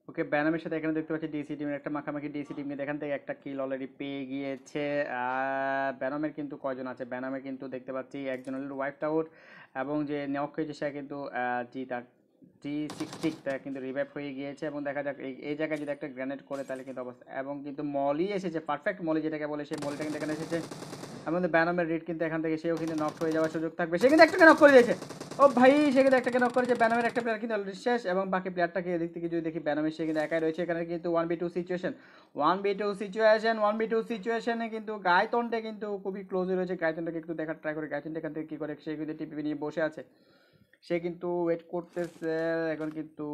ওকে ব্যানামের সাথে এখানে দেখতে পাচ্ছি ডিসি টিমের একটা মাখামাখি, ডিসি টিম কিন্তু এখান থেকে একটা কিল অলরেডি পেয়ে গিয়েছে। আর ব্যানামের কিন্তু কয়জন আছে, ব্যানামের কিন্তু দেখতে পাচ্ছি একজন হলো ওয়াইপড আউট, এবং যে নক হয়েছে সে কিন্তু জি তার G60 তা কিন্তু রিভাইভ হয়ে গিয়েছে। এবং দেখা যাক এই জায়গায় যদি একটা গ্রেনেড করে তাহলে কিন্তু অবস্থা, এবং কিন্তু মলি এসেছে, পারফেক্ট মলি যেটাকে বলে, সেই মলিটা কিন্তু এখানে এসেছে। আমাদের ব্যানামের রেড কিন্তু এখান থেকে সেও কিন্তু নক হয়ে যাওয়ার সুযোগ থাকবে, সে কিন্তু একটাকে নক করে দিয়েছে। ও ভাই, সে কিন্তু একটাকে নক করেছে, ব্যানামের একটা প্লেয়ার কিন্তু অলরেডি শেষ, এবং বাকি প্লেয়ারটাকে এদিক থেকে যদি দেখি ব্যানামের সে কিন্তু একাই রয়েছে। এখানে কিন্তু 1v2 situation, 1v2 situation, 1v2 সিচুয়েশনে কিন্তু গায়তনটা কিন্তু খুবই ক্লোজে রয়েছে। গায়তনটাকে একটু দেখার ট্রাই করে, গায়তনটা এখান থেকে কী করে, সে কিন্তু টিপি নিয়ে বসে আছে, সে কিন্তু ওয়েট করতেছে এখন কিন্তু।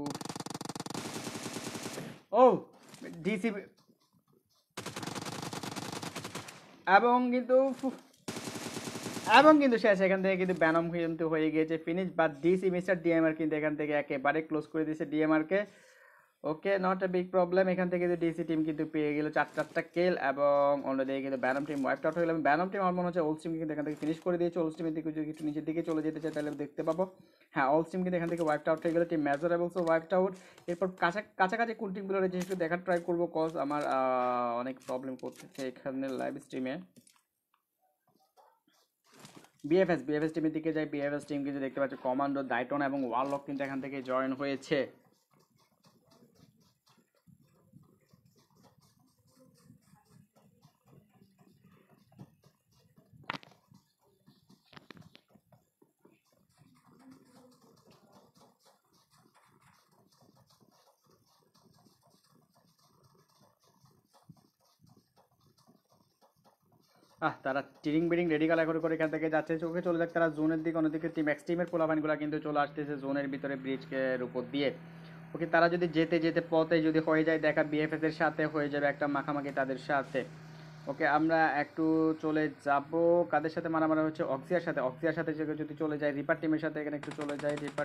ও ডিসি, এবং কিন্তু এবং কিন্তু শেষ, এখান থেকে কিন্তু ব্যানম কিন্তু হয়ে গিয়েছে ফিনিশ, বা ডিসি মিস্টার ডিএমআর কিন্তু এখান থেকে একেবারে ক্লোজ করে দিয়েছে ডিএমআরকে। Okay, not a big problem. এখান থেকে কিন্তু ডিসি টিম কিন্তু পেয়ে গেল চারটা কিল, এবং অন্যদিকে কিন্তু ব্যানম টিম ওয়াইপড আউট হয়ে গেল। ব্যানম টিম আমার মনে হচ্ছে ওল্ড টিম কিন্তু এখান থেকে ফিনিশ করে দিয়েছে। ওল্ড টিমের দিকে যদি একটু নিচের দিকে চলে যেতে চাই তাহলে দেখতে পাবো, হ্যাঁ ওল্ড টিম কিন্তু এখান থেকে ওয়াইপড আউট হয়ে গেল। টিম মেজরেবলসও ওয়াইপড আউট। এরপর কাছাকাছি কোন টিমগুলো রয়েছে একটু দেখার ট্রাই করবো, কজ আমার অনেক প্রবলেম করতেছে এখানে লাইভ স্ট্রিমে। বিএফএস টিমের দিকে যাই, বিএফএস টিম কিন্তু দেখতে পাচ্ছি কমান্ডো, ডাইটন এবং ওয়ারলক কিন্তু এখান থেকে জয়েন হয়েছে। তারা টিরিং বিডিং রেডি কালা করে করে এখান থেকে যাচ্ছে, চোখে চলে যাক তারা জোনের দিকে। অন্যদিকে টিম এক্স টিমের পোলাপানগুলো কিন্তু চলে আসতেছে জোনের ভিতরে ব্রিজের উপর দিয়ে। ওকে, তারা যদি যেতে যেতে পথে যদি হয়ে যায় দেখা বিএফএস এর সাথে হয়ে যাবে একটা মাখামাখি তাদের সাথে। ওকে, আমরা একটু চলে যাব কাদের সাথে মারামারি হচ্ছে, অক্সিয়ার সাথে। অক্সিয়ার সাথে যদি চলে যায় রিপার টিমের সাথে, এখানে একটু চলে যায় রিপার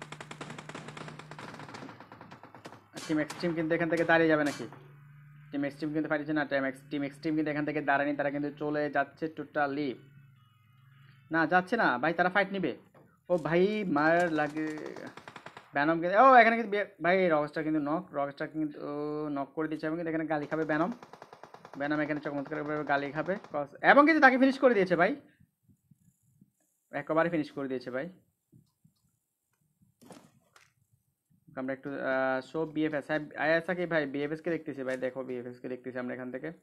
টিম এক্স টিম কিন্তু এখান থেকে দাঁড়িয়ে যাবে নাকি? টিম এক্স টিম কিন্তু পারছে না, টিম এক্স টিম কিন্তু এখান থেকে দাঁড়ায়নি, তারা কিন্তু চলে যাচ্ছে টোটালি। না যাচ্ছে না ভাই, তারা ফাইট নিবে। ও ভাই মার লাগে ব্যানম কিন্তু, ও এখানে কিন্তু ভাই রকস্টার কিন্তু রকস্টার কিন্তু নক করে দিচ্ছে, এবং কিন্তু এখানে গালি খাবে ব্যানম। ব্যানম এখানে চমৎকারভাবে গালি খাবে, এবং কিন্তু তাকে ফিনিশ করে দিয়েছে ভাই, একেবারে ফিনিশ করে দিয়েছে ভাই। আমরা একটু সব বিএফএস, হ্যাঁ আয়াসা কি ভাই বিএফএস কে দেখতেছি ভাই, দেখো বিএফএস কে দেখতেছি আমরা এখান থেকে।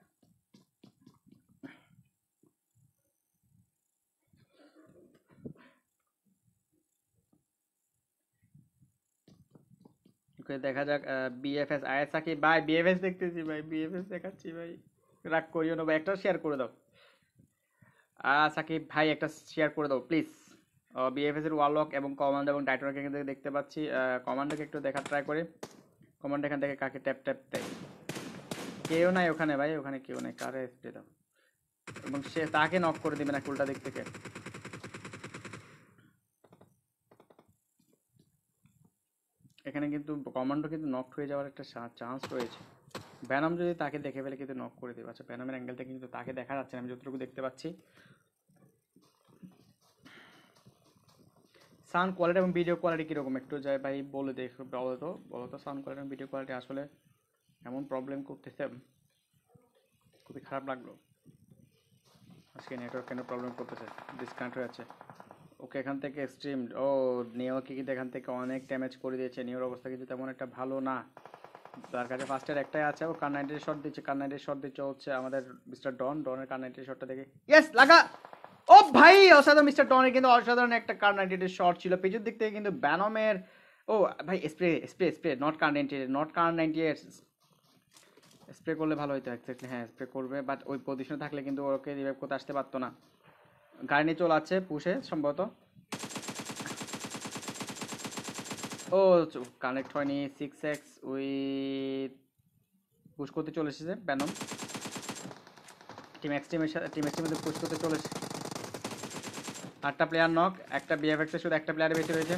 ওকে দেখা যাক বিএফএস আয়াসা কি ভাই, বিএফএস দেখতেছি ভাই, বিএফএস দেখাচ্ছি ভাই, রাগ করিও না ভাই, একটা শেয়ার করে দাও। সাকিব ভাই একটা শেয়ার করে দাও প্লিজ। বিএফএস এর ওয়ারলক এবং কমান্ডো এবং টাইটনকে এখান থেকে দেখতে পাচ্ছি। কমান্ডোকে একটু দেখার ট্রাই করে, কমান্ডো এখান থেকে কাকে ট্যাপ ট্যাপ দেয়, কেউ নাই ওখানে ভাই, ওখানে কেউ নাই, কারে স্প্রে দাও, এবং সে তাকে নক করে দিবে না উল্টা দিক থেকে। এখানে কিন্তু কমান্ডো কিন্তু নক হয়ে যাওয়ার একটা চান্স রয়েছে, ব্যানাম যদি তাকে দেখে ফেলে কিন্তু নক করে দেবে। আচ্ছা ব্যানামের অ্যাঙ্গেল থেকে কিন্তু তাকে দেখা যাচ্ছে না, আমি যতটুকু দেখতে পাচ্ছি। সাউন্ড কোয়ালিটি এবং ভিডিও কোয়ালিটি কীরকম একটু যায় ভাই বলে দেখো, বলো তো সাউন্ড কোয়ালিটি এবং ভিডিও কোয়ালিটি আসলে এমন প্রবলেম করতেছে, খুবই খারাপ লাগলো। আজকে নেটওয়ার্ক কেন প্রবলেম করতেছে, ডিসকানেক্ট হয়ে যাচ্ছে। ওকে, এখান থেকে স্ট্রিম, ও নিওকে কিন্তু এখান থেকে অনেক ড্যামেজ করে দিয়েছে, নিওর অবস্থা কিন্তু তেমন একটা ভালো না। তার কাছে ফার্স্টের একটাই আছে, ও কার 90 শট দিচ্ছে, কার 90 শট দিচ্ছে হচ্ছে আমাদের মিস্টার ডনের কার 90 শটটা দেখে, ইয়েস লাগা। ও ভাই অসাধারণ, মিস্টার ডনের কিন্তু অসাধারণ একটা কার 90 শট ছিল পিছন দিক থেকে কিন্তু ব্যানমের। ও ভাই spray spray spray, not car 90, not car 98, spray করলে ভালো হতো এক্স্যাক্টলি, হ্যাঁ স্প্রে করবে, বাট ওই পজিশনে থাকলে কিন্তু ওকে রিভাইভ করতে আসতে পারতো না। গাড়ি নিয়ে চলে আসছে পুষে সম্ভবত, ও কানেক্ট হয়নি। 6x উইথ পুশ করতে চলে এসেছে ব্যানম, টিম এক্স টিমের সাথে, টিম এক্স টিমের পুশ করতে চলে এসেছে। 8টা প্লেয়ার নক, একটা বিএফএক্স এর শুধু একটা প্লেয়ারে বেঁচে রয়েছে।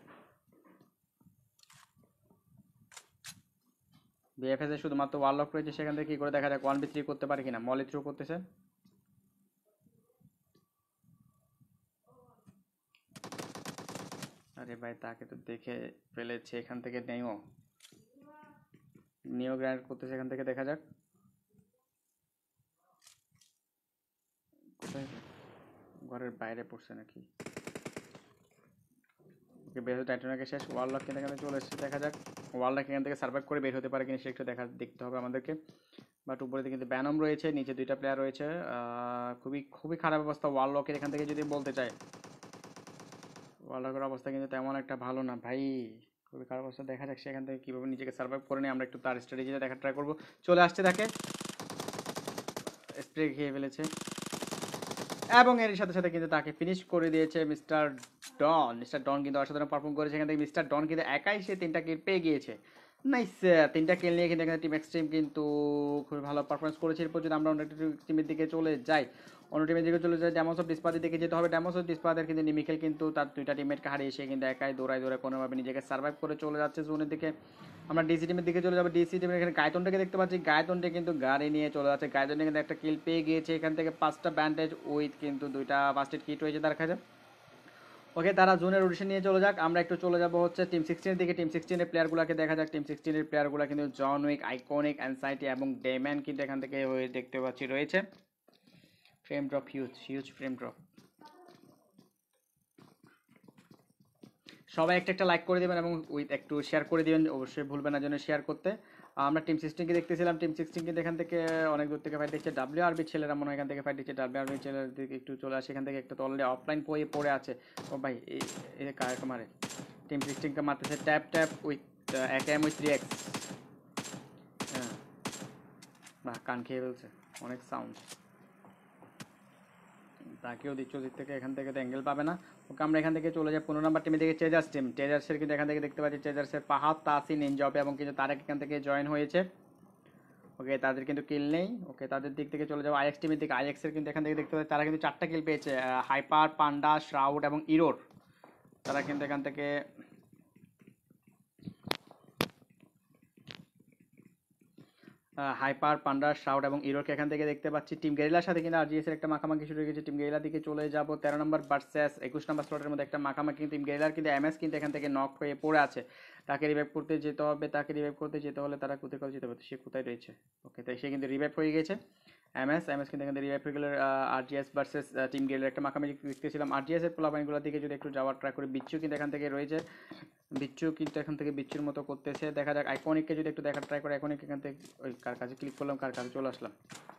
বিএফএস এর শুধুমাত্র ওয়ারলক রয়েছে, সেখান থেকে কি করে দেখা যায় 1v3 করতে পারে কিনা। মলি থ্রু করতেছে, আরে ভাই তাকে তো দেখে ফেলেছে এখান থেকে নেইও। নিও গ্রাইন্ড করতেছে এখান থেকে, দেখা যাক কোথায়, ঘরের বাইরে পড়ছে নাকি। বের হতে টাইটানিকে শেষ, ওয়ার্ল্ড কিন্তু এখানে চলে এসেছে, দেখা যাক ওয়ার্ল্ড এখান থেকে সার্ভাইভ করে বের হতে পারে কিনা সেটা একটু দেখতে হবে আমাদেরকে। বাট উপরে কিন্তু ব্যানম রয়েছে, নিচে 2টা প্লেয়ার রয়েছে, খুবই খুবই খারাপ অবস্থা ওয়ার্ল্ডের এখান থেকে যদি বলতে চাই। ওয়ার্ল্ডের অবস্থা কিন্তু তেমন একটা ভালো না ভাই, খুবই খারাপ অবস্থা। দেখা যাক সেখান থেকে কীভাবে নিজেকে সার্ভাইভ করে নিই, আমরা একটু তার স্ট্র্যাটেজিটা দেখার ট্রাই করবো। চলে আসছে, তাকে স্প্রে খেয়ে ফেলেছে এবং এর সাথে সাথে কিন্তু তাকে ফিনিশ করে দিয়েছে মিস্টার ডন। মিস্টার ডন কিন্তু অসাধারণ পারফর্ম করেছে এখান থেকে। মিস্টার ডন কিন্তু একাই সে 3টা কিল পেয়ে গিয়েছে। নাইস, 3টা কিল নিয়ে কিন্তু এখানে টিম এক্সট্রিম কিন্তু খুবই ভালো পারফরমেন্স করেছে। এরপর যদি আমরা অন্য টিমের দিকে চলে যাই, অন্য টিমের দিকে চলে যাই, ড্যামোস অফ ডিসপাদের দিকে যেতে হবে। ড্যামোস অফ ডিসপাদের কিন্তু নিমিকেল কিন্তু তার 2টা টিমমেটকে হারিয়ে এসে কিন্তু একাই দৌড়ায় কোনোভাবে নিজেকে সার্ভাইভ করে চলে যাচ্ছে জোনের দিকে। আমরা ডিসি টিমের দিকে চলে যাবো। ডিসি টিমের এখানে গায়তনটাকে দেখতে পাচ্ছি, গায়তনটা কিন্তু গাড়ি নিয়ে চলে যাচ্ছে। গায়তনটা কিন্তু একটা কিল পেয়ে গিয়েছে এখান থেকে, 5টা ব্যান্ডেজ উইথ কিন্তু 2টা ফার্স্ট এড কিট রয়েছে তার কাছে। ওকে, তারা জোনের রোটেশন নিয়ে চলে যাক। আমরা একটু চলে যাবো হচ্ছে টিম 16 দিকে। টিম 16 এর প্লেয়ারগুলোকে দেখা যাক। টিম 16 এর প্লেয়ারগুলো কিন্তু জন উইক, আইকনিক, অ্যানসাইটি এবং ডেম্যান কিন্তু এখান থেকে দেখতে পাচ্ছি রয়েছে। Frame drop, huge frame drop. সবাই একটা লাইক করে দেবেন এবং উইথ একটু শেয়ার করে দিবেন, অবশ্যই ভুলবেন না যেন শেয়ার করতে। আমরা টিম 16কে দেখতেছিলাম, টিম 16 কিন্তু এখান থেকে অনেক দূর থেকে ফাইট দিচ্ছে। ডাব্লিউআরবি ছেলেরা মনে হয় এখান থেকে ফাইট দিচ্ছে। ডাব্লিউআরবি ছেলের দিকে একটু চলে আসে, এখান থেকে একটা তো অলরেডি অফলাইন পড়ে আছে। ও ভাই, এই কারকে মারে, টিম 16কে মারতেছে tap with AKM with 3x। হ্যাঁ, বাহ, কান খেয়ে ফেলছে, অনেক সাউন্ড। তাকেও দিচ্ছ দিক থেকে, এখান থেকে তো অ্যাঙ্গেল পাবে না। ওকে, আমরা এখান থেকে চলে যাই 15 নম্বর টিমে দিকে, চেজার্স টিম। চেজার্সের কিন্তু এখান থেকে দেখতে পাচ্ছি চেজার্সের পাহাদ, তাসিন, এনজব এবং কিন্তু তারেক এখান থেকে জয়েন হয়েছে। ওকে, তাদের কিন্তু কিল নেই। ওকে, তাদের দিক থেকে চলে যাবো আইএক্স টিমের দিকে। আইএক্সের কিন্তু এখান থেকে দেখতে পাচ্ছি তারা কিন্তু 4টা কিল পেয়েছে, হাইপার, পান্ডা, শ্রাউড এবং ইরোর। তারা কিন্তু এখান থেকে হাইপার, পান্ডার, শাউট এবং ইরোকে এখান থেকে দেখতে পাচ্ছি। টিম গেরিলার সাথে কিন্তু আরজিএস এর একটা মাখামাখি শুরু হয়ে গেছে। টিম গেরিলার দিকে চলে যাব। 13 নম্বর ভার্সেস 21 নম্বর স্লটের মধ্যে একটা মাখামাখি। টিম গেরিলার কিন্তু এমএস কিন্তু এখান থেকে নক হয়ে পড়ে আছে, তাকে রিভাইভ করতে যেতে হবে। তাকে রিভাইভ করতে যেতে হলে তারা কোথায় যেতে হবে, সে কোথায় রয়েছে। ওকে, তাই সে কিন্তু রিভাইভ হয়ে গেছে। এমএস কিন্তু এখান থেকে রিভাইভ হয়ে গেলে আরজিএস ভার্সেস টিম গেরিলার একটা মাখামাখি দেখতেছিলাম। আরজিএস এর পোলাপাইনগুলোর দিকে যদি একটু যাওয়ার ট্রাই করি, বিচ্ছু কিন্তু এখান থেকে রয়েছে। বিচ্ছু কিন্তু এখান থেকে বিচ্ছুর মতো করতেছে, দেখা যাক। আইকনিককে যদি একটু দেখার ট্রাই করে, আইকনিক এখান থেকে ওই কার কাছে ক্লিক করলাম, কার কাছে চলে আসলাম।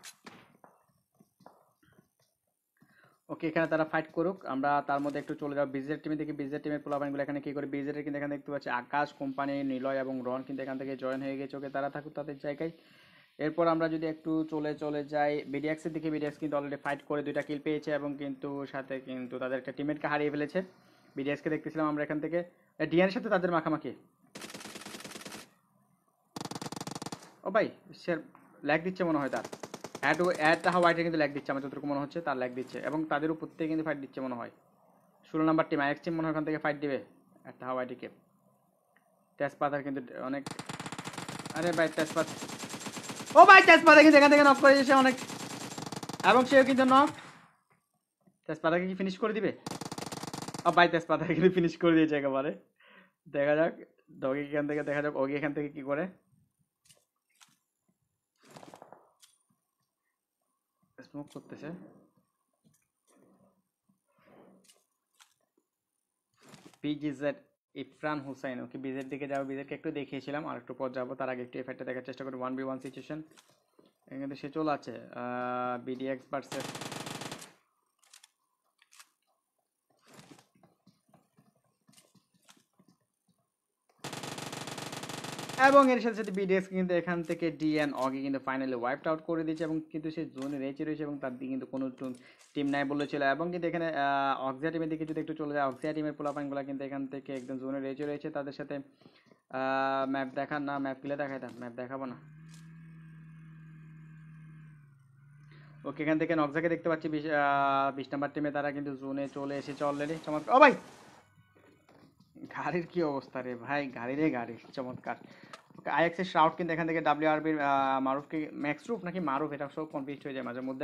ওকে, এখানে তারা ফাইট করুক, আমরা তার মধ্যে একটু চলে যাবো বিজের টিমে দেখি। বিজের টিমের পোলাপাইনগুলো এখানে কি করে। বিজের কিন্তু এখানে দেখতে পাচ্ছি আকাশ, কোম্পানি, নিলয় এবং রন কিন্তু এখান থেকে জয়েন হয়ে গেছে। ওকে, তারা থাকুক তাদের জায়গায়। এরপর আমরা যদি একটু চলে যাই বিডিএক্সের দিকে। বিডিএক্স কিন্তু অলরেডি ফাইট করে 2টা কিল পেয়েছে এবং কিন্তু সাথে কিন্তু তাদের একটা টিমমেটকে হারিয়ে ফেলেছে। বিডিএক্সকে দেখতেছিলাম আমরা এখান থেকে, ডিএনের সাথে তাদের মাখামাখি। ও ভাই, সে ল্যাগ দিচ্ছে মনে হয় তার। অ্যাডটা হাওয়াইটে কিন্তু ল্যাগ দিচ্ছে আমার যতটুকু মনে হচ্ছে, তার ল্যাগ দিচ্ছে এবং তাদের উপর থেকে কিন্তু ফাইট দিচ্ছে মনে হয়। 16 নম্বর টিম আইএক্স টিম মনে হয় ওখান থেকে ফাইট দিবে একটা হাওয়াইটিকে। তেজপাতার কিন্তু অনেক, আরে ভাই তেজপাত, ও ভাই তেজপাতা কিন্তু এখান থেকে নক করে দিয়েছে অনেক, এবং সেও কিন্তু নক। তেজপাতাকে কি ফিনিশ করে দিবে? ও ভাই, তেজপাতাকে কিন্তু ফিনিশ করে দিয়েছে একেবারে। দেখা যাক ডগি এখান থেকে, দেখা যাক ওগি এখান থেকে কি করে। স্মোক করতেছে, বিজিজেড ইফরান হুসাইন। ওকে, বিজের দিকে যাবো, বিজেরকে একটু দেখিয়েছিলাম, আর একটু পর যাবো। তার আগে একটু এফাইটটা দেখার চেষ্টা করি। 1v1 সিচুয়েশন এখানে সে চলে আছে। বিডিএক্স ভার্সেস এবং এর সাথে সাথে বিডিএক্স কিন্তু এখান থেকে ডিএন অগি কিন্তু ফাইনালি ওয়াইপড আউট করে দিয়েছে এবং কিন্তু সে জোনে রেচে রয়েছে এবং তার দিকে কিন্তু কোনো টিম নাই বলেছিল। এবং কিন্তু এখানে অক্সিয়া টিমের দিকে যদি একটু চলে যায়, অক্সিয়া টিমের পোলাপাইনগুলো কিন্তু এখান থেকে একদম জোনে রেচে রয়েছে। তাদের সাথে ম্যাপ দেখান না, ম্যাপ কিলে দেখাই, ম্যাপ দেখাবো না। ওকে, এখান থেকে নকজাকে দেখতে পাচ্ছি 20 নাম্বার টিমে, তারা কিন্তু জোনে চলে এসেছে অলরেডি। চমৎকার, ও ভাই গাড়ির কি অবস্থা রে ভাই, গাড়ি চমৎকার। আইএক্সের শাউট কিন্তু এখান থেকে ডাব্লিউআরবির মারুফকে, ম্যাক্সরুফ নাকি মারুফ, এটা সব কনফিউজ হয়ে যায় মাঝে মধ্যে।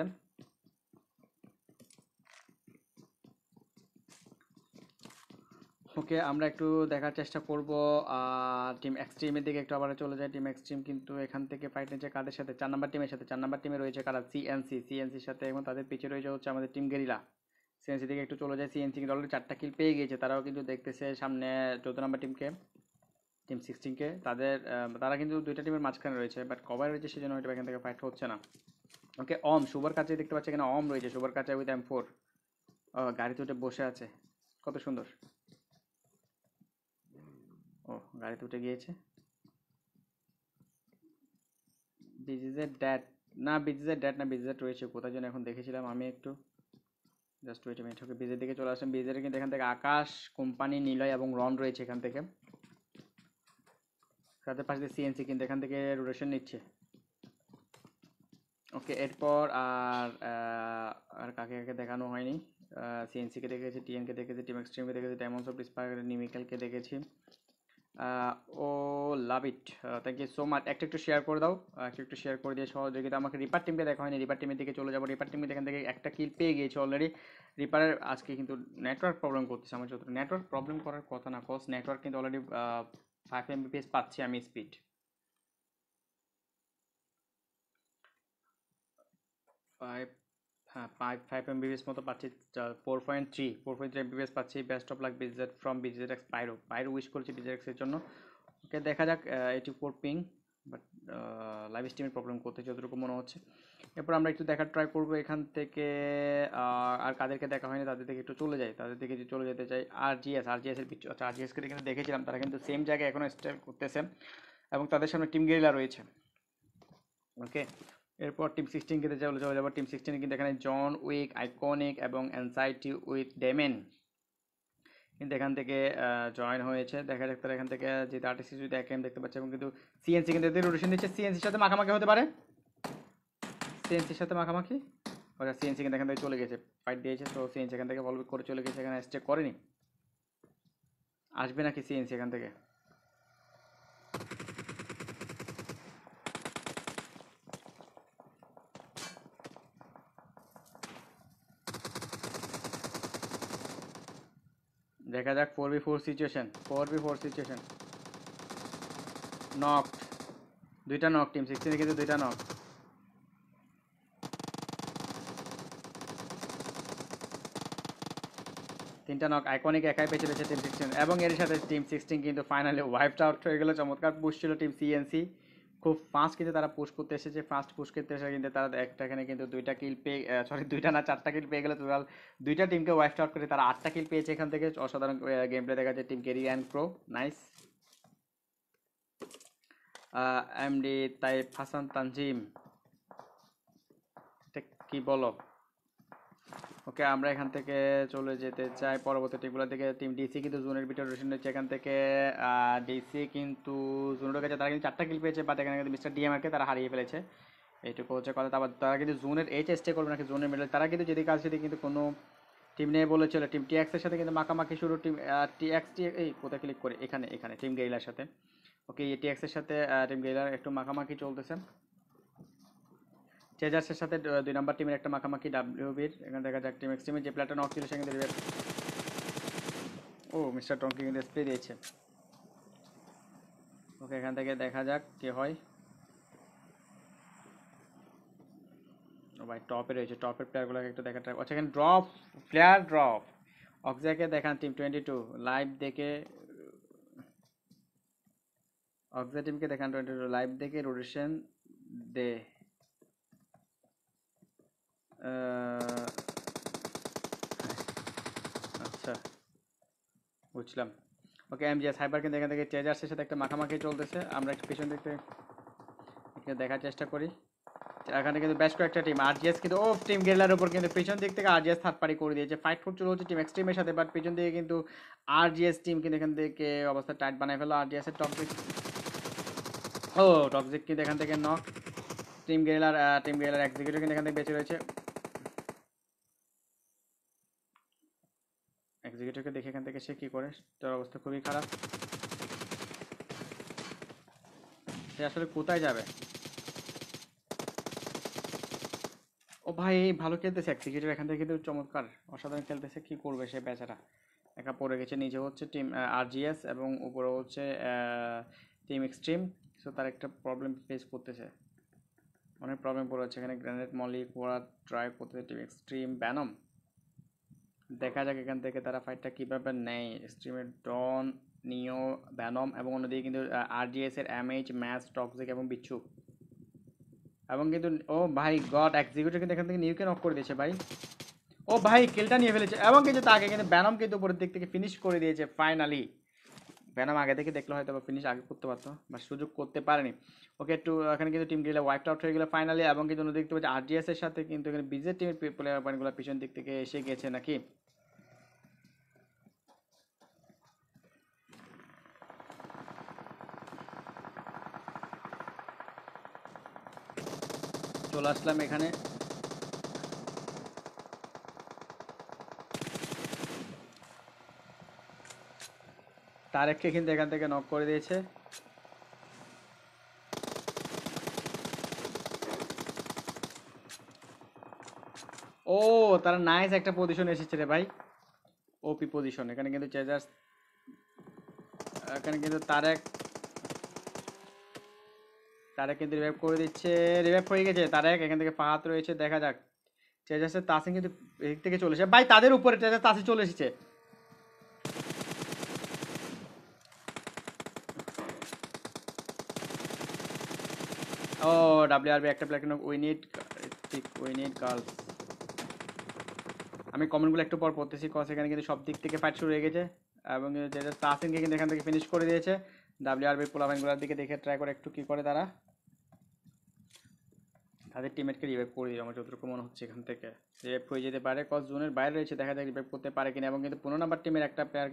ওকে, আমরা একটু দেখার চেষ্টা করব টিম এক্সট্রিমের দিকে একটু আবার চলে যায়। টিম এক্সট্রিম কিন্তু এখান থেকে ফাইট নিচ্ছে কাদের সাথে? 4 নাম্বার টিমের সাথে। 4 নাম্বার টিমে রয়েছে কারা? সিএনসির সাথে, এবং তাদের পিছে রয়েছে হচ্ছে আমাদের টিম গেরিলা। সিএনসি দিকে একটু চলে যায়। সিএনসি কিন্তু অলরেডি 4টা কিল পেয়ে গিয়েছে, তারাও কিন্তু দেখতেছে সামনে 14 নাম্বার টিমকে, টিম 16কে। তারা কিন্তু দুইটা টিমের মাঝখানে রয়েছে, বাট কভার রয়েছে, সেজন্য হয়তো এখান থেকে ফাইট হচ্ছে না। ওকে, শুভর কাছে দেখতে পাচ্ছি এখানে রয়েছে, শুভর কাছে উইথ M4। গাড়িতে উঠে বসে আছে, কত সুন্দর। গাড়িতে উঠে গিয়েছে। বিজিজের ড্যাট না, বিজিজের ড্যাট না, বিজিজের রয়েছে কোথায় যেন এখন দেখেছিলাম আমি একটু। Just wait minute. ওকে, বিজের দিকে চলে আসেন। বিজের কিন্তু এখান থেকে আকাশ, কোম্পানি, নিলয় এবং রন রয়েছে এখান থেকে। তাদের পাশে দিয়ে সিএনসি কিন্তু এখান থেকে রোটেশন নিচ্ছে। ওকে, এরপর আর কাকে কাকে দেখানো হয়নি। সিএনসিকে দেখেছি, টিএনকে দেখেছি, টিম এক্সট্রিমকে দেখেছি, ডায়মন্ডস অফ স্পার্ক, নিমিক্যালকে দেখেছি। Oh love it, thank you so much. একটু শেয়ার করে দাও, একটু শেয়ার করে দিয়ে সহযোগিতা। আমাকে রিপার টিমকে দেখা হয়নি, রিপার টিমের দিকে চলে যাবো। রিপার টিমকে এখান থেকে একটা কিল পেয়ে গিয়েছে অলরেডি। রিপারের আজকে কিন্তু নেটওয়ার্ক প্রবলেম করতেছে আমার, যত নেটওয়ার্ক প্রবলেম করার কথা না, কজ নেটওয়ার্ক কিন্তু অলরেডি 5 Mbps পাচ্ছি আমি স্পিড। হ্যাঁ, 5 Mbps মতো পাচ্ছি। 4.3 Mbps পাচ্ছি। বেস্ট অফ লাক বিজেট ফ্রম বিজেট এক্স পাইরো উইশ করছি বিজেট এক্সের জন্য। ওকে, দেখা যাক। 84 পিং, বাট লাইভ স্ট্রিমের প্রবলেম করতে যতটুকু মনে হচ্ছে। এরপর আমরা একটু দেখার ট্রাই করবো এখান থেকে। আর কাদেরকে দেখা হয়নি তাদের থেকে একটু চলে যাই, তাদের থেকে চলে যেতে চাই। আরজিএস এর পিছু, আচ্ছা, আরজিএসকে কিন্তু দেখেছিলাম, তারা কিন্তু সেম জায়গায় এখনও স্টে করতেছে, এবং তাদের সামনে টিম গেরিলা রয়েছে। ওকে, এরপর টিম 16 কিন্তু চলে যাবো। টিম 16 কিন্তু এখানে জন উইক, আইকনিক এবং অ্যানসাইটি উইথ ডেমেন কিন্তু এখান থেকে জয়েন হয়েছে। দেখা যাক তারা এখান থেকে যে আর্টিস্ট যদি একেম দেখতে পাচ্ছে, এবং কিন্তু সিএনসি কিন্তু এদের রোটেশন দিচ্ছে। সিএনসির সাথে মাখামাখি হতে পারে, সিএনসির সাথে মাখামাখি। ওরা সিএনসি কিন্তু এখান থেকে চলে গেছে, ফাইট দিয়েছে, তো সিএনসি এখান থেকে বল করে চলে গেছে, এখানে স্টে করেনি। আসবে নাকি সিএনসি এখান থেকে? দেখা যাক। 4v4 situation, 4v4 situation. Knock, দুইটা নক, টিম 16 কিন্তু দুইটা নক। তিনটা নক, আইকনিক একাই পেছে পেছে টিম 16, এবং এর সাথে টিম 16 কিন্তু ফাইনালি ওয়াইপড আউট হয়ে গেল। চমৎকার পুশ ছিল টিম সিএনসি, খুব ফাস্ট কিন্তু তারা পুশ করতে এসেছে। ফাস্ট পুশ করতে এসে কিন্তু তারা একটা এখানে কিন্তু দুইটা কিল পেয়ে, সরি দুইটা না, 4টা কিল পেয়ে গেল। টোটাল দুইটা টিমকে ওয়াইপড আউট করে তারা 8টা কিল পেয়েছে এখান থেকে। অসাধারণ গেম প্লে দেখা যায় team Carry and Pro, nice. MD Taib Hasan Tanzim, এটা কি বলো? ওকে, আমরা এখান থেকে চলে যেতে চাই পরবর্তী টিমগুলোর দিকে। টিম ডিসি কিন্তু জোনের ভিতরে রোটেশন হচ্ছে এখান থেকে। ডিসি কিন্তু জোনের কাছে তারা কিন্তু 4টা কিল পেয়েছে, বাট এখানে কিন্তু মিস্টার ডিএমআরকে তারা হারিয়ে ফেলেছে, এইটুকু হচ্ছে কথা। তারপর তারা কিন্তু জোনের স্টে করবে নাকি জোনের মিডল, তারা কিন্তু যেদিকে আসে সেদিকে কিন্তু কোনো টিম নেই বলেছিল। টিম টিএক্সের সাথে কিন্তু মাখামাখি শুরু। টিম এই কোথায় ক্লিক করে, এখানে টিম গেইলার সাথে। ওকে, টিএক্সের সাথে টিম গেইলার একটু মাখামাখি চলতেছে। চেজার্সের সাথে 2 নাম্বার টিমের একটা মাখামাখি ডাব্লিউবির। এখানে দেখা যাক টিম এক্সট্রিমের যে প্লেয়ারটা নক ছিল সেখানে রিভাইভ। মিস্টার টঙ্কি কিন্তু স্প্রে দিয়েছে। ওকে, এখান থেকে দেখা যাক কি হয়। ভাই টপে রয়েছে, টপের প্লেয়ারগুলোকে একটু দেখা ট্রাই। আচ্ছা, এখানে ড্রপ অক্সাকে দেখান টিম 22 লাইভ দেখে। অক্সা টিমকে দেখান 22 লাইভ দেখে রোটেশন দে। আচ্ছা, বুঝলাম। ওকে, এমজিএস হাইপার কিন্তু এখান থেকে চেজার্সের সাথে একটা মাখামাখি চলতেছে। আমরা একটু পিছন দেখতে দেখার চেষ্টা করি। এখানে কিন্তু বেশ কয়েকটা টিম, আরজিএস কিন্তু টিম গেরিলার উপর কিন্তু পিছন দিক থেকে আরজিএস থার্ড পার্টি করে দিয়েছে। ফাইট ফুট চলে হচ্ছে টিম এক্সট্রিমের সাথে, বাট পিছন দিকে কিন্তু আরজিএস টিম কিন্তু এখান থেকে অবস্থা টাইট বানায় ফেলো। আরজিএস এর টক্সিক টক্সিক কিন্তু এখান থেকে নক। টিম গেরিলার এক্সিকিউটিভ কিন্তু এখান থেকে বেঁচে রয়েছে। এক্সিকিউটিভকে দেখে এখান থেকে সে কি করে, তার অবস্থা খুবই খারাপ। সে আসলে কোথায় যাবে? ভাই ভালো খেলতেছে এক্সিকিউটিভ এখান থেকে কিন্তু চমৎকার অসাধারণ খেলতেছে। কি করবে সে বেচারা? একা পড়ে গেছে, নিচে হচ্ছে টিম আরজিএস এবং উপরে হচ্ছে টিম এক্সট্রিম। সো তার একটা প্রবলেম ফেস করতেছে, অনেক প্রবলেম পড়েছে এখানে। গ্রেনেড মলি করা ট্রাই করতেছে টিম এক্সট্রিম ব্যানম। দেখা যাক এখান থেকে তারা ফাইটটা কীভাবে নেয়। এক্সট্রিমের ডন, নিও, ব্যানম এবং অন্যদিকে কিন্তু আরজিএস এর এমএইচ, ম্যাচ, টক্সিক এবং বিচ্ছু। এবং কিন্তু ও ভাই গড, এক্সিকিউটিভ কিন্তু এখান থেকে নিউকে নক করে দিয়েছে ভাই। ও ভাই কিলটা নিয়ে ফেলেছে এবং কিন্তু তাকে কিন্তু ব্যানম কিন্তু উপরের দিক থেকে ফিনিশ করে দিয়েছে ফাইনালি। ব্যানম আগে থেকে দেখলে হয়তো ফিনিশ আগে করতে পারতো, বা সুযোগ করতে পারেনি। ওকে, একটু এখানে কিন্তু টিম গেলে ওয়াইপ আউট হয়ে গেলো ফাইনালি। এবং কিন্তু দেখতে পাচ্ছি আরজিএস এর সাথে কিন্তু এখানে বিজের টিমের প্লেয়ার পয়েন্টগুলো পিছন দিক থেকে এসে গেছে নাকি। চলে আসলাম এখানে। তারেককে কিন্তু এখান থেকে নক করে দিয়েছে। ও তারা নাইস একটা পজিশন এসেছে রে ভাই, ওপি পজিশন। এখানে কিন্তু চেজার্স, এখানে কিন্তু তারেক তারেক কিন্তু রিভাইভ করে দিচ্ছে, রিভাইভ হয়ে গেছে তারেক। এখান থেকে ফাহাদ রয়েছে, দেখা যাক। চেজার্সের তাসিন কিন্তু এদিক থেকে চলে এসেছে ভাই, তাদের উপরে চেজার্স তাসিন চলে এসেছে। ও ডাব্লিউআরবি একটা প্লেয়ার কিন্তু উই নিড গার্লস। আমি কমেন্টগুলো একটু পর পড়তেছি, কজ এখানে কিন্তু সব দিক থেকে ফাইট শুরু হয়ে গেছে। এবং যেটা তাসিনকে কিন্তু এখান থেকে ফিনিশ করে দিয়েছে। ডাব্লিউআরবি পোলাভাইনগুলোর দিকে দেখে ট্রাই করে একটু কী করে তারা তাদের টিমমেটকে রিভাইভ করে দিল। আমার যতটুকু মনে হচ্ছে এখান থেকে রিভাইভ হয়ে যেতে পারে, কজ জোনের বাইরে রয়েছে, দেখা যাক রিভাইভ করতে পারে কিনা। এবং কিন্তু 15 নাম্বার টিমের একটা প্লেয়ার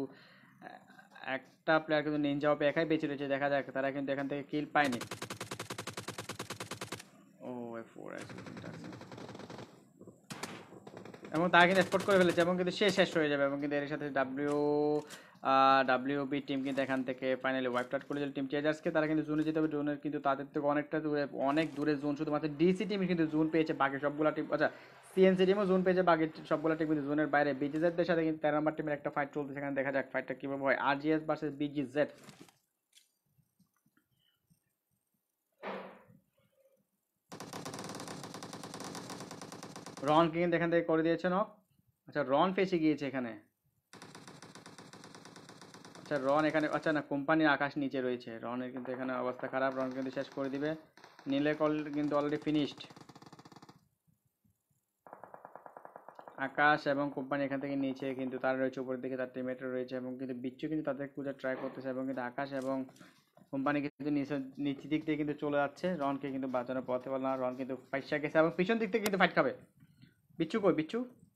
কিন্তু নিনজা ওপে একাই বেঁচে রয়েছে, দেখা যাক তারা কিন্তু এখান থেকে কিল পায়নি। ও F4 এবং তারা কিন্তু স্পট করে ফেলেছে এবং কিন্তু শেষ হয়ে যাবে। এবং কিন্তু এর সাথে ডাব্লিউবি টিম কিন্তু এখান থেকে ফাইনালি ওয়াইপ আউট করে দিল টিম চেজার্সকে। তারা কিন্তু জোনে যেতে হবে, জোনের কিন্তু তাদের থেকে অনেকটা দূরে, অনেক দূরে জোন। শুধুমাত্র ডিসি টিম কিন্তু জোন পেয়েছে, বাকি সবগুলো টিম, আচ্ছা সিএনসি টিমও জোন পেয়েছে, বাকি সবগুলো টিম কিন্তু জোনের বাইরে। বিজিজেডদের সাথে কিন্তু 13 নাম্বার টিমের একটা ফাইট চলছে, সেখানে দেখা যাক ফাইটটা কীভাবে হয়। আরজিএস ভার্সেস বিজিজেড। রনকে কিন্তু এখান থেকে করে দিয়েছে নক। আচ্ছা রন ফেসে গিয়েছে এখানে। আচ্ছা রন এখানে, আচ্ছা না, কোম্পানির আকাশ নিচে রয়েছে। রনের কিন্তু এখানে অবস্থা খারাপ, রন কিন্তু শেষ করে দিবে। নীলের কল কিন্তু অলরেডি ফিনিশড। আকাশ এবং কোম্পানি এখান থেকে নিচে কিন্তু তার রয়েছে, উপরের দিকে তার টিমমেট রয়েছে। এবং কিন্তু বিচ্ছু কিন্তু তাদের খুঁজে ট্রাই করতেছে। এবং কিন্তু আকাশ এবং কোম্পানি কিন্তু নিচের দিক থেকে কিন্তু চলে যাচ্ছে, রনকে কিন্তু বাঁচানোর পথে বল না। রন কিন্তু পয়সা গেছে এবং পিছন দিক থেকে কিন্তু ফাইট খাবে। বিচ্ছু কই, বিচ্ছু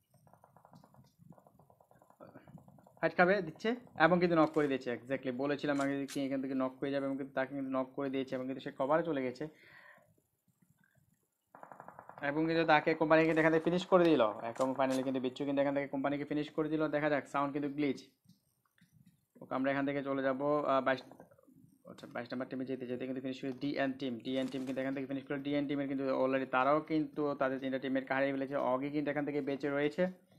ফাইট খাবে দিচ্ছে এবং কিন্তু নক করে দিয়েছে। এক্স্যাক্টলি বলেছিলাম আগে কি এখান থেকে নক হয়ে যাবে, এবং কিন্তু তাকে কিন্তু নক করে দিয়েছে এবং কিন্তু সে কভারে চলে গেছে। এবং কিন্তু তাকে কোম্পানিকে এখান থেকে ফিনিশ করে দিল। এখন ফাইনালি কিন্তু বিচ্ছু কিন্তু এখান থেকে কোম্পানিকে ফিনিশ করে দিল। দেখা যাক, সাউন্ড কিন্তু গ্লিচ। ওকে আমরা এখান থেকে চলে যাবো 22, আচ্ছা 22 নাম্বার টিমে যেতে যেতে কিন্তু ফিনিশ করে ডিএন টিম কিন্তু এখান থেকে ফিনিশ করে। ডিএন টিমের কিন্তু অলরেডি তারাও কিন্তু তাদের 3টা টিমের হারিয়ে ফেলেছে। অগি কিন্তু এখান থেকে বেঁচে রয়েছে।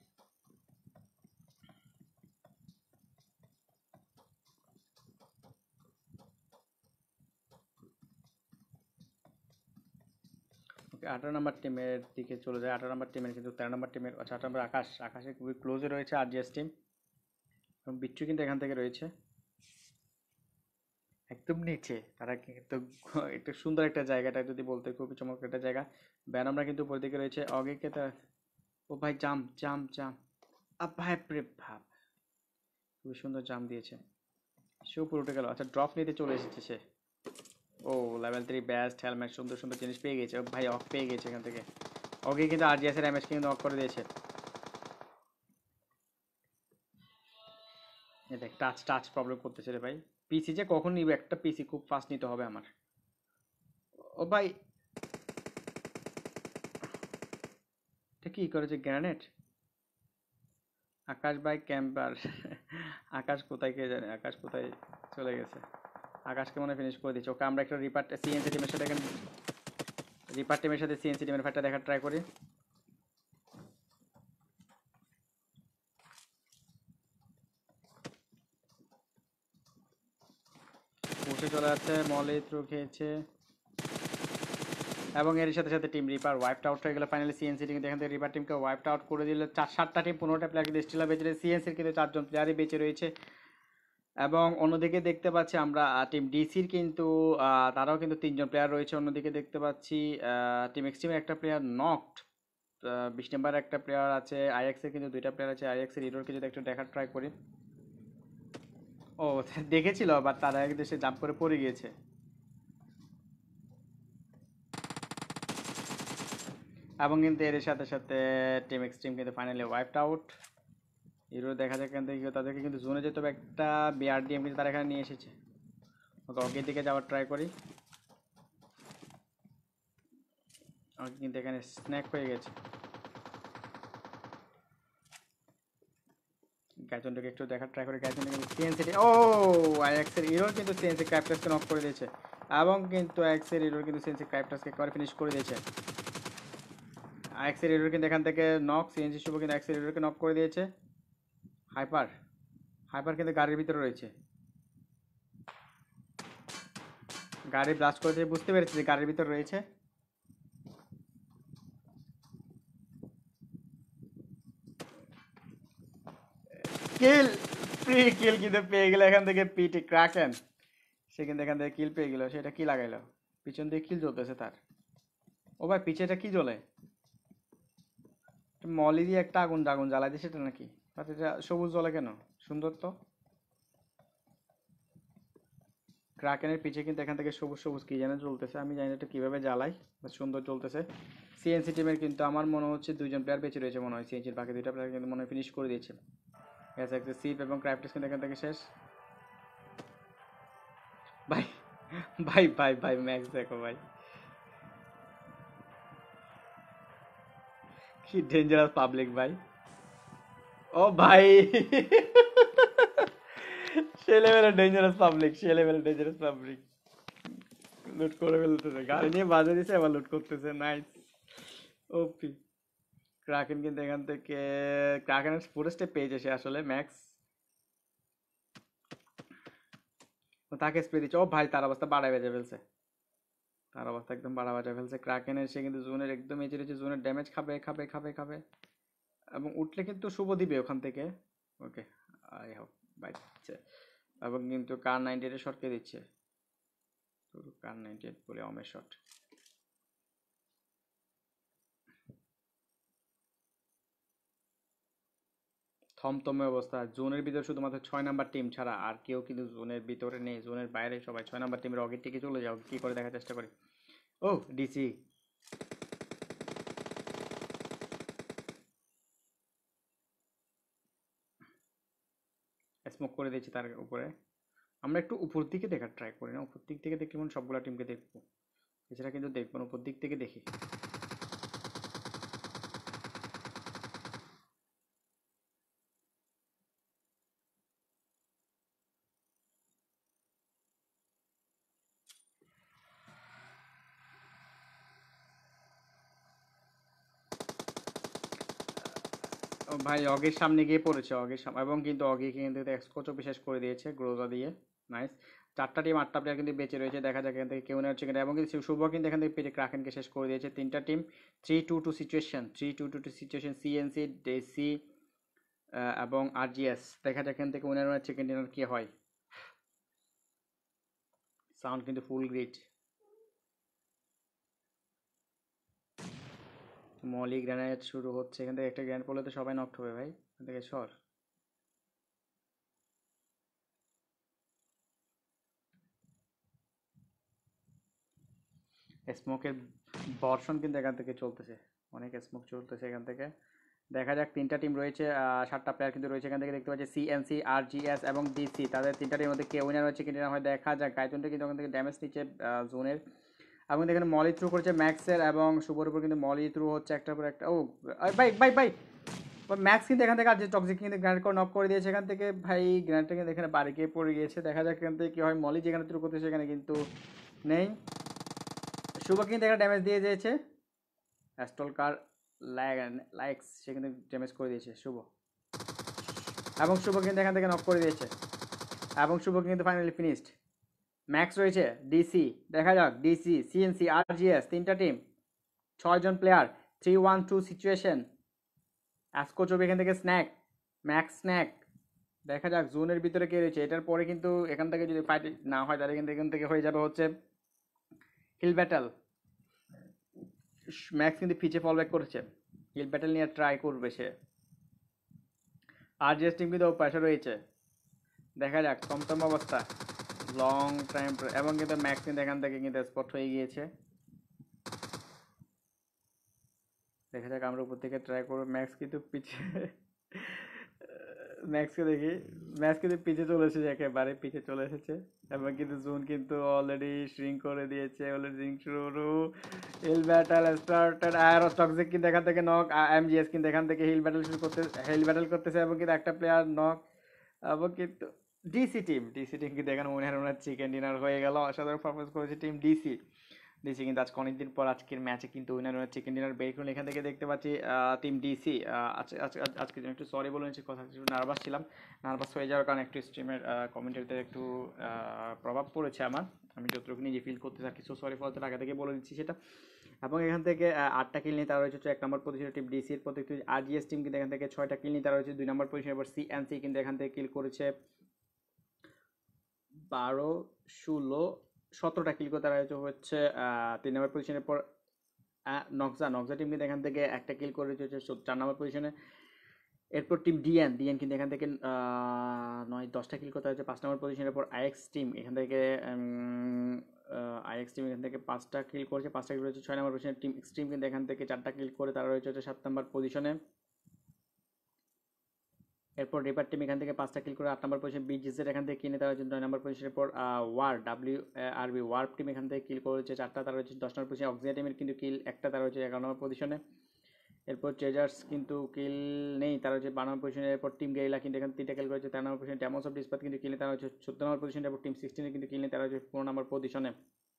ওকে 18 নাম্বার টিমের দিকে চলে যায়। 18 নাম্বার টিমের কিন্তু 13 নাম্বার টিমের, আচ্ছা 8 নাম্বার আকাশের খুবই ক্লোজে রয়েছে আরজিএস টিম। এবং বিচ্ছু কিন্তু এখান থেকে রয়েছে একদম নিচে। তারা কিন্তু একটা সুন্দর একটা জায়গাটা যদি বলতে, খুবই চমৎকার একটা জায়গা। ব্যানামরা কিন্তু উপর দিকে রয়েছে। অগিকে তা, ও ভাই জাম জাম জাম, ভাই প্রে ভাব, খুবই সুন্দর জাম দিয়েছে। সে উপরে উঠে গেল। আচ্ছা ড্রপ নিতে চলে এসেছে সে। ও লেভেল 3 ব্যাস্ট হেলমেট, সুন্দর সুন্দর জিনিস পেয়ে গেছে ভাই। অফ পেয়ে গেছে এখান থেকে। ওকে কিন্তু আরজিএস এর এমএস কিন্তু অফ করে দিয়েছে। দেখ টাচ টাচ প্রবলেম করতেছে রে ভাই। পিসি যে কখন নিবে, একটা পিসি খুব ফাস্ট নিতে হবে আমার। ও ভাই এটা কি করেছে, গ্রেনেড। আকাশ ভাই ক্যাম্পার। আকাশ কোথায় কে জানে, আকাশ কোথায় চলে গেছে। আকাশকে মনে ফিনিশ করে দিচ্ছে। ওকে আমরা একটা সিএনসি টিমের সাথে এখানে টিমের সাথে সিএনসি টিমের ফাইটটা দেখার ট্রাই করি। পাশে চলে যাচ্ছে, মলি থ্রু খেয়েছে এবং এর সাথে সাথে টিম রিপার ওয়াইপড আউট হয়ে গেল ফাইনালি। সিএনসি টিম এখান থেকে রিপার টিমকে ওয়াইপড আউট করে দিল। 7টা টিম 15টা প্লেয়ার কিন্তু স্টিল বেঁচে রয়েছে, সিএনসির কিন্তু 4জন প্লেয়ারই বেঁচে রয়েছে। এবং অন্যদিকে দেখতে পাচ্ছি আমরা টিম ডিসির কিন্তু তারাও কিন্তু 3জন প্লেয়ার রয়েছে। অন্যদিকে দেখতে পাচ্ছি টিম এক্সট্রিমের একটা প্লেয়ার নকড, 20 নাম্বার একটা প্লেয়ার আছে, আইএক্সের কিন্তু 2টা প্লেয়ার আছে। আইএক্সের হিরোরকে যদি একটু দেখার ট্রাই করি, ও দেখেছিল বাট তারা এক দেশে জাম্প করে পড়ে গিয়েছে। এবং কিন্তু এর সাথে সাথে টিম এক্সট্রিম কিন্তু ফাইনালি ওয়াইপড আউট। হিরো দেখা যাক এখান থেকে তাদেরকে কিন্তু জোনে যেতে হবে, একটা বিআরডিএম কিন্তু তারা এখানে নিয়ে এসেছে। ওকে অগের দিকে যাওয়ার ট্রাই করি, ওকে কিন্তু এখানে স্ন্যাক হয়ে গেছে। গ্যাজনটাকে একটু দেখার ট্রাই করি, গ্যাজন কিন্তু সিএনসি ও আইএক্সের হিরোর কিন্তু সিএনসি ক্রাইপ্টাসকে নক করে দিয়েছে এবং কিন্তু আইএক্সের হিরোর কিন্তু সিএনসি ক্রাইপ্টাসকে একবারে ফিনিশ করে দিয়েছে। আইএক্সের হিরোর কিন্তু এখান থেকে নক, সিএনসি শুভ কিন্তু আইএক্সের হিরোরকে নক করে দিয়েছে। হাইপার হাইপার কিন্তু গাড়ির ভিতরে রয়েছে, গাড়ি ব্লাস্ট করে দিয়ে বুঝতে পেরেছি যে গাড়ির ভিতরে রয়েছে। কিল, ফ্রি কিল কিন্তু পেয়ে গেল এখান থেকে পিটি ক্রাকেন। সে কিন্তু এখান থেকে কিল পেয়ে গেল। সেটা কি লাগাইলো, পিছন দিয়ে কিল জ্বলতেছে তার। ও ভাই পিছেটা কি জ্বলে, মলি দিয়ে একটা আগুন আগুন জ্বালাই দিয়ে সেটা নাকি, বাট এটা সবুজ জ্বলে কেন, সুন্দর তো। ক্রাকেনের পিছে কিন্তু এখান থেকে সবুজ সবুজ কি যেন চলতেছে, আমি জানি না এটা কিভাবে জ্বালাই, সুন্দর চলতেছে। সিএনসি টিমের কিন্তু আমার মনে হচ্ছে 2জন প্লেয়ার বেঁচে রয়েছে মনে হয়, সিএনসির বাকি 2টা প্লেয়ার কিন্তু মনে হয় ফিনিশ করে দিয়েছে। সিপ এবং ক্রাইপ্টাস কিন্তু এখান থেকে শেষ। ভাই ভাই ভাই ভাই ম্যাক্স দেখো ভাই, কি ডেঞ্জারাস পাবলিক ভাই। ও ভাই সে লেভেলের ডেঞ্জারাস পাবলিক, সে লেভেলের ডেঞ্জারাস পাবলিক। লুট করে ফেলতেছে, গাড়ি নিয়ে বাজে দিছে আবার লুট করতেছে, নাইস ওপি। ক্রাকেন কিন্তু এখান থেকে ক্রাকেনের পুরো স্টেপ পেয়েছে সে আসলে ম্যাক্স, তাকে স্প্রে দিচ্ছে। ও ভাই তার অবস্থা বাড়ায় বেজে ফেলছে, তার অবস্থা একদম বাড়া বাজা ফেলছে। ক্রাকেনের সে কিন্তু জোনের একদম এজে রয়েছে, জোনের ড্যামেজ খাবে খাবে খাবে খাবে এবং উঠলে কিন্তু শুভ দিবে ওখান থেকে। ওকে আই হোপ বাইচ্ছে এবং কিন্তু কার 98 শটকে দিচ্ছে, কার 98 বলে অমের শট। থমথমে অবস্থা, জোনের ভিতরে শুধুমাত্র 6 নাম্বার টিম ছাড়া আর কেউ কিন্তু জোনের ভিতরে নেই, জোনের বাইরে সবাই। 6 নাম্বার টিমের অগের টিকে চলে যাও, কি করে দেখার চেষ্টা করি। ও ডিসি স্মোক করে দিয়েছি তার উপরে। আমরা একটু উপর দিকে দেখার ট্রাই করি না, উপর দিক থেকে দেখলে সবগুলা টিমকে দেখবো, এছাড়া কিন্তু দেখবো না, উপর দিক থেকে দেখি। ও ভাই অগের সামনে গিয়ে পড়েছে, অগের সামনে এবং কিন্তু অগে কিন্তু এক্সকোচও বিশেষ করে দিয়েছে গ্রোজা দিয়ে, নাইস। 4টা টিম 8টা প্লেয়ার কিন্তু বেঁচে রয়েছে, দেখা যাক এখান থেকে কেউ না হচ্ছে কিনা। এবং কিন্তু শুভ কিন্তু এখান থেকে পেটে ক্রাকেনকে শেষ করে দিয়েছে। 3টা team 3-2 situation, 3-2 situation, CNC DC এবং আরজিএস। দেখা যাক এখান থেকে উইনার উইনার চিকেন ডিনার কি হয়। সাউন্ড কিন্তু ফুল গ্রিড। মলি গ্রেনেড শুরু হচ্ছে, এখান থেকে একটা গ্রেনেড পড়লে তো সবাই নষ্ট হবে ভাই, এখান থেকে সর। স্মোকের বর্ষণ কিন্তু এখান থেকে চলতেছে, অনেক স্মোক চলতেছে এখান থেকে। দেখা যাক 3টা টিম রয়েছে, 7টা প্লেয়ার কিন্তু রয়েছে এখান থেকে দেখতে পাচ্ছি, সিএনসি আরজিএস এবং ডিসি। তাদের 3টা টিমের মধ্যে কে উইনার হচ্ছে কিনা হয় দেখা যাক। গাইজনটা কিন্তু ওখান থেকে ড্যামেজ নিচ্ছে জোনের, এবং এখানে মলি থ্রু করেছে ম্যাক্সের এবং শুভর উপর কিন্তু মলি থ্রু হচ্ছে একটার পর একটা। ও ভাই ভাই ভাই ম্যাক্স কিন্তু এখান থেকে আর যে টক্সিক কিন্তু গ্র্যান্ড করে নক করে দিয়েছে এখান থেকে ভাই, গ্র্যান্ডটা কিন্তু এখানে বাড়ি গিয়ে পড়ে গিয়েছে। দেখা যাক এখান থেকে কি হয়, মলি যেখানে থ্রু করতে সেখানে কিন্তু নেই। শুভ কিন্তু এখানে ড্যামেজ দিয়ে দিয়েছে, অ্যাস্টল কার লাইক্স সে কিন্তু ড্যামেজ করে দিয়েছে শুভ, এবং শুভ কিন্তু এখান থেকে নক করে দিয়েছে এবং শুভ কিন্তু ফাইনালি ফিনিশড। ম্যাক্স রয়েছে, ডিসি, দেখা যাক ডিসি, সিএনসি, আরজিএস, তিনটা টিম, 6 জন প্লেয়ার, 3-1-2 সিচুয়েশন। অ্যাসকো চোবে এখান থেকে স্ন্যাক, ম্যাক্স স্ন্যাক, দেখা যাক জোনের ভিতরে কে রয়েছে। এটার পরে কিন্তু এখান থেকে যদি ফাইট না হয় তাহলে কিন্তু এখান থেকে হয়ে যাবে হচ্ছে হিল ব্যাটেল। ম্যাক্স কিন্তু পিছে ফল ব্যাক করেছে, হিল ব্যাটেল নিয়ে ট্রাই করবে সে। আরজিএস টিম কিন্তু পাশে রয়েছে, দেখা যাক থমথম অবস্থা লং টাইম, এবং কিন্তু ম্যাক্স কিন্তু এখান থেকে কিন্তু স্পট হয়ে গিয়েছে। দেখা যাক আমরা উপর থেকে ট্রাই করবো। ম্যাক্স কিন্তু পিছিয়ে, ম্যাক্সকে দেখি, ম্যাক্স কিন্তু পিছিয়ে চলে এসেছে, একেবারে পিছিয়ে চলে এসেছে, এবং কিন্তু জোন কিন্তু অলরেডি শ্রিঙ্ক করে দিয়েছে, অলরেডি শ্রিঙ্ক শুরু। হিল ব্যাটেল স্টার্টেড, আয়ারস টক্সিক কিন্তু এখান থেকে নক, এমজিএস কিন্তু এখান থেকে হিল ব্যাটেল শুরু করতে, হিল ব্যাটেল করতেছে, এবং কিন্তু একটা প্লেয়ার নক, এবং কিন্তু ডিসি টিম কিন্তু এখানে মনে চিকেন ডিনার হয়ে গেল। অসাধারণ পারফরমেন্স করেছে টিম ডিসি। ডিসি কিন্তু আজকে অনেকদিন পর আজকের ম্যাচে কিন্তু উইনার চিকেন ডিনার বের করুন। এখান থেকে দেখতে পাচ্ছি টিম ডিসি আজকে একটু সরি বলে নিচ্ছি, কথা একটু নার্ভাস ছিলাম, নার্ভাস হয়ে যাওয়ার কারণে একটু স্ট্রিমের কমেন্টারিতে একটু প্রভাব পড়েছে আমার, আমি যতটুকু নিজে ফিল করতে থাকি, সো সরি ফর দ্যাট, আগে থেকে বলে দিচ্ছি সেটা। এবং এখান থেকে 8টা কিল নিয়ে তারা রয়েছে 1 নম্বর পজিশনে টিম ডিসির প্রত্যেকটি। আরজিএস টিম কিন্তু এখান থেকে 6টা কিল নিয়ে তারা রয়েছে 2 নম্বর পজিশনে। এবার সিএনসি কিন্তু এখান থেকে কিল করেছে 12, 16, 17টা কিল করে তারা হচ্ছে 3 নম্বর পজিশনের পর নকজা টিম কিন্তু এখান থেকে একটা কিল করে হচ্ছে 4 নম্বর পজিশনে। এরপর টিম ডিএন কিন্তু এখান থেকে 9-10টা কিল করতে হচ্ছে 5 নম্বর পজিশনের পর। আইএক্স টিম এখান থেকে 5টা কিল করেছে, 5টা কিল রয়েছে 6 নম্বর পজিশনে। টিম এক্সট্রিম কিন্তু এখান থেকে 4টা কিল করে তারা রয়েছে 7 নম্বর পজিশনে। এরপর রিপার টিম এখান থেকে 5টা কিল করে 8 নম্বর পজিশন। বিজিএসের এখান থেকে কিনে তারা হচ্ছে 9 নম্বর পজিশনের পর। ওয়ার্প টিম এখান থেকে কিল করেছে 4টা, তারা হচ্ছে 10 নম্বর পজিশনে। অক্সিয়া টিমের কিন্তু কিল একটা, তারা হচ্ছে 11 নম্বর পজিশনে। এরপর ট্রেজার্স কিন্তু কিল নেই, তারা হচ্ছে 12 নম্বর পজিশনে। এরপর টিম গেরিলা কিন্তু এখানে 3টা কিল করেছে 13 নম্বর পজিশনে। ড্যামোস অফ ডিসপাত কিন্তু কিল নেই, তারা হচ্ছে 14 নম্বর পজিশনে। এরপর টিম 16 কিন্তু কিল নেই, তারা হচ্ছে 15 নম্বর পজিশনে।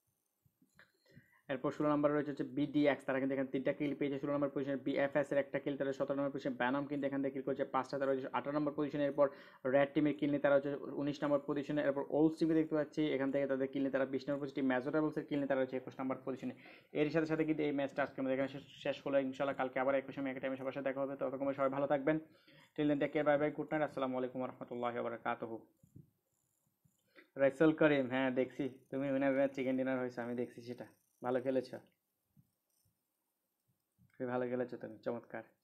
এরপর 16 নম্বর রয়েছে হচ্ছে বিডিএক্স, তারা কিন্তু এখানে 3টা কিল পেয়েছে 16 নম্বর পজিশনে। বিএফএস এর একটা কিল, তারা 17 নম্বর পজিশনে। ব্যানম কিন্তু এখান থেকে কিল করেছে 5টা, তারা হচ্ছে 18 নম্বর পজিশনে। এরপর রেড টিমের কিল নিয়ে তারা হচ্ছে 19 নম্বর পজিশনে। এরপর ওল্ড টিমকে দেখতে পাচ্ছি এখান থেকে তাদের কিল নিয়ে তারা 20 নম্বর পজিশনে। ম্যাজোরাবলসের কিল নিয়ে তারা হচ্ছে 21 নম্বর পজিশনে। এর সাথে সাথে কিন্তু এই ম্যাচটা আজকে আমাদের এখানে শেষ হলো। ইনশাআল্লাহ কালকে আবার একই সময় একই টাইমে সবার সাথে দেখা হবে। ততক্ষণ সবাই ভালো থাকবেন। Till then take care, bye bye, good night, আসসালামু আলাইকুম ওয়া রাহমাতুল্লাহি ওয়া বারাকাতুহু। রাইসুল করিম, হ্যাঁ দেখছি তুমি উইনার চিকেন ডিনার হয়েছে, আমি দেখছি সেটা, ভালো খেলেছো, খুবই ভালো খেলেছো তুমি, চমৎকার।